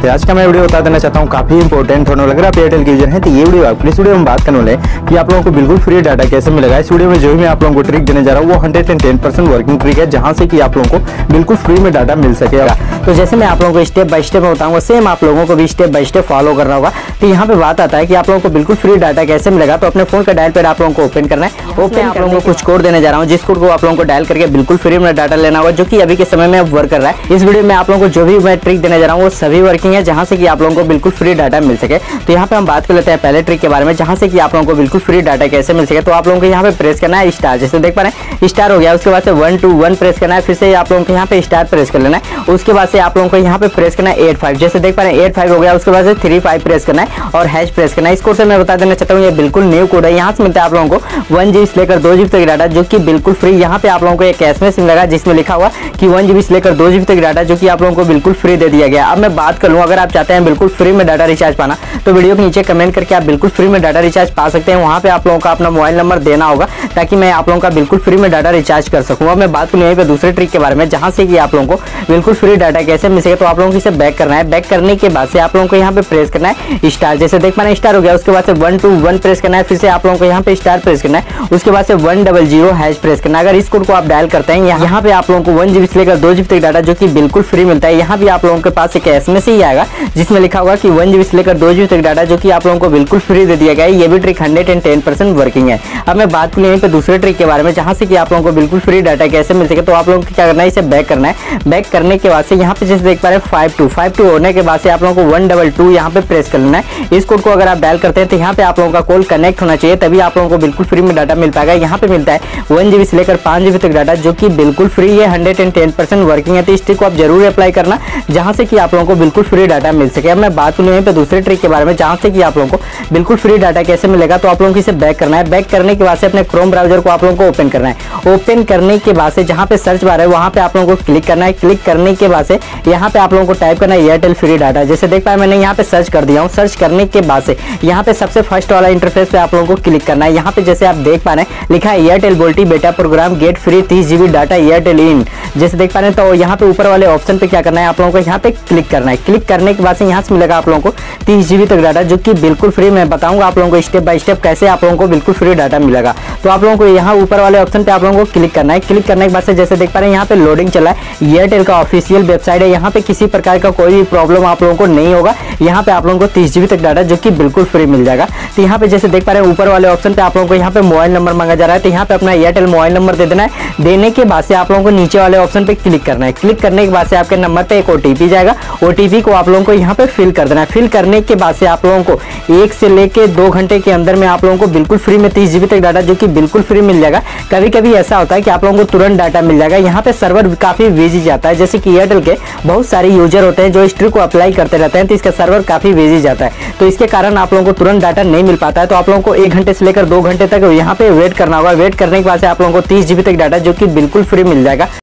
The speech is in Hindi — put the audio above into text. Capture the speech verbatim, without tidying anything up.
नमस्ते। आज का मैं वीडियो बता देना चाहता हूँ काफी इंपॉर्टेंट होने लग रहा है। आप एयरटेल के यूजर हैं तो ये वीडियो आपके इस वीडियो में बात करने वाले हैं कि आप लोगों को बिल्कुल फ्री डाटा कैसे मिलेगा। इस वीडियो में जो भी मैं आप लोगों को ट्रिक देने जा रहा हूँ वो hundred and ten percent working trick है, जहां से कि आप लोगों को बिल्कुल फ्री में डाटा मिल सकेगा। तो जैसे मैं आप लोगों को स्टेप बाय स्टेप बताऊंगा, सेम आप लोगों को भी स्टेप बाय स्टेप फॉलो करना होगा। तो यहाँ पे बात आता है कि आप लोगों को बिल्कुल फ्री डाटा कैसे मिलेगा। तो अपने फोन का डायल पैड आप लोगों को ओपन करना है। ओपन आप लोगों को कुछ कोड देने जा रहा हूँ, जिस कोड को आप लोगों को डायल करके बिल्कुल फ्री में डाटा लेना होगा, जो कि अभी के समय में वर्क कर रहा है। इस वीडियो में आप लोगों को जो भी मैं ट्रिक देने जा रहा हूँ वो सभी वर्किंग है, जहां से कि आप लोगों को बिल्कुल फ्री डाटा मिल सके। तो यहाँ पे हम बात कर लेते हैं पहले ट्रिक के बारे में, जहां से कि आप लोगों को बिल्कुल फ्री डाटा कैसे मिल सके। तो आप लोगों को यहाँ पे प्रेस करना है स्टार, जैसे देख पा रहे हैं स्टार हो गया। उसके बाद से वन टू वन प्रेस करना है, फिर से आप लोगों को यहाँ पे स्टार प्रेस कर लेना है। उसके बाद से आप लोगों को यहाँ पे प्रेस करना है एट फाइव, जैसे देख पा रहे हैं एट फाइव हो गया। उसके बाद से थ्री फाइव प्रेस करना है और हैश प्रेस करना है। इस कोड से मैं बता देना चाहता हूँ ये बिल्कुल न्यू कोड है। यहाँ से मिलता है आप लोगों को वन जीबी से लेकर दो जीबी तक डाटा, जो कि बिल्कुल फ्री। यहाँ पे आप लोगों को एक एसएमएस मिलेगा जिसमें लिखा हुआ कि वन जीबी से लेकर दो जीबी तक डाटा, जो कि आप लोगों को बिल्कुल फ्री दे दिया गया। अब मैं बात कर लूँ, अगर आप चाहते हैं बिल्कुल फ्री में डाटा रिचार्ज पाना तो वीडियो के नीचे कमेंट करके आप बिल्कुल फ्री में डाटा रिचार्ज पा सकते हैं। वहाँ पे आप लोगों का अपना मोबाइल नंबर देना होगा ताकि मैं आप लोगों का बिल्कुल फ्री में डाटा रिचार्ज कर सकूँ। अब मैं बात करूँ यहीं पे दूसरे ट्रिक के बारे में, जहाँ से कि आप लोगों को बिल्कुल फ्री डाटा कैसे मिल सके। तो आप लोगों को इसे बैक करना है। बैक करने के बाद से आप लोगों को यहाँ पे प्रेस करना है स्टार, जैसे देख पाना स्टार हो गया। उसके बाद से वन टू वन प्रेस करना है, फिर से आप लोगों को यहाँ पे स्टार प्रेस करना है। उसके बाद से one double zero hash press करना है। अगर इस कोड को आप डायल करते हैं यहाँ पे आप लोगों को वन जीबी से लेकर दो जीबी तक डाटा, जो कि बिल्कुल फ्री मिलता है। यहाँ भी आप लोगों के पास एक एसएमएस ही आएगा जिसमें लिखा होगा कि वन जीबी से लेकर दो जीबी तक डाटा, जो कि आप लोगों को बिल्कुल फ्री दे दिया गया है। ये भी trick hundred and ten percent working है। अब मैं बात करूँ यहीं पे दूसरे ट्रिक के बारे में, जहां से कि आप लोगों को बिल्कुल फ्री डाटा कैसे मिल सके। तो आप लोगों को क्या करना है, इसे बैक करना है। बैक करने के बाद से यहाँ पे जैसे देख पा रहे हैं फाइव टू फाइव टू होने के बाद से आप लोगों को वन डबल टू यहाँ पे प्रेस कर लेना है। इस कोड को अगर आप डायल करते हैं तो यहाँ पे आप लोगों का कॉल कनेक्ट होना चाहिए, तभी आप लोगों को बिल्कुल फ्री में डाटा मिल पाएगा। यहाँ पे मिलता है वन जीबी से लेकर पांच जीबी तक डाटा, जो कि बिल्कुल फ्री है, hundred and ten percent working है। तो इस ट्रिक को आप जरूर अप्लाई करना, जहां से कि आप लोगों को बिल्कुल फ्री डाटा मिल सके। अब मैं बात करूँ यहीं पे दूसरे ट्रिक के बारे में, जहां से कि आप लोगों को बिल्कुल फ्री डाटा कैसे मिलेगा। तो आप लोगों को इसे बैक करना है। बैक करने के बाद से अपने क्रोम ब्राउजर को आप लोगों को ओपन करना है। ओपन करने के बाद से जहां पे सर्च बार है वहां पे आप लोगों को क्लिक करना है। क्लिक करने के बाद से यहाँ पे आप लोगों को टाइप करना है एयरटेल फ्री डाटा, जैसे देख पाए मैंने यहाँ पे सर्च कर दिया हूँ। सर्च करने के बाद से यहाँ पे सबसे फर्स्ट वाला इंटरफेस पे आप लोगों को क्लिक करना है। यहाँ पे जैसे आप देख पा रहे हैं लिखा है एयरटेल बोल्टी बेटा प्रोग्राम गेट फ्री तीस जीबी डाटा एयरटेल इन, जैसे देख पा रहे हैं। तो यहाँ पे ऊपर वाले ऑप्शन पे क्या करना है, आप लोगों को यहाँ पे क्लिक करना है। क्लिक करने के बाद से यहाँ से मिलेगा आप लोगों को तीस जीबी तक डाटा, जो कि बिल्कुल फ्री। मैं बताऊंगा आप लोगों को स्टेप बाय स्टेप कैसे आप लोगों को बिल्कुल फ्री डाटा मिलेगा। तो आप लोगों को यहाँ ऊपर वाले ऑप्शन पे आप लोगों को क्लिक करना है। क्लिक करने के बाद से जैसे देख पा रहे हैं यहाँ पे लोडिंग चला है। एयरटेल का ऑफिशियल वेबसाइट है, यहाँ पे किसी प्रकार का कोई भी प्रॉब्लम आप लोगों को नहीं होगा। यहाँ पे आप लोगों को तीस जीबी तक डाटा, जो कि बिल्कुल फ्री मिल जाएगा। तो यहाँ पे जैसे देख पा रहे हैं ऊपर वाले ऑप्शन पे आप लोगों को यहाँ पे मोबाइल नंबर मांगा जा रहा है। तो यहाँ पे अपना एयरटेल मोबाइल नंबर दे देना है। देने के बाद से आप लोगों को नीचे वाले ऑप्शन पे क्लिक करना है। क्लिक करने के बाद से आपके नंबर पे एक ओटीपी जाएगा। ओटीपी को आप लोगों को यहाँ पे फिल कर देना है। फिल करने के बाद से आप लोगों को एक से लेके दो घंटे के अंदर में आप लोगों को बिल्कुल फ्री में तीस जीबी तक डाटा, जो कि बिल्कुल फ्री मिल जाएगा। कभी कभी ऐसा होता है कि आप लोगों को तुरंत डाटा मिल जाएगा। यहाँ पे सर्वर काफी बिजी जाता है, जैसे कि एयरटेल के बहुत सारे यूजर होते हैं जो इस ट्रिक को अप्लाई करते रहते हैं, तो इसका सर्वर काफी बिजी जाता है। तो इसके कारण आप लोगों को तुरंत डाटा नहीं मिल पाता है। तो आप लोगों को एक घंटे से लेकर दो घंटे तक यहाँ पे वेट करना होगा। वेट करने के बाद से आप लोगों को तीस जीबी तक डाटा, जो कि बिल्कुल फ्री मिल जाएगा।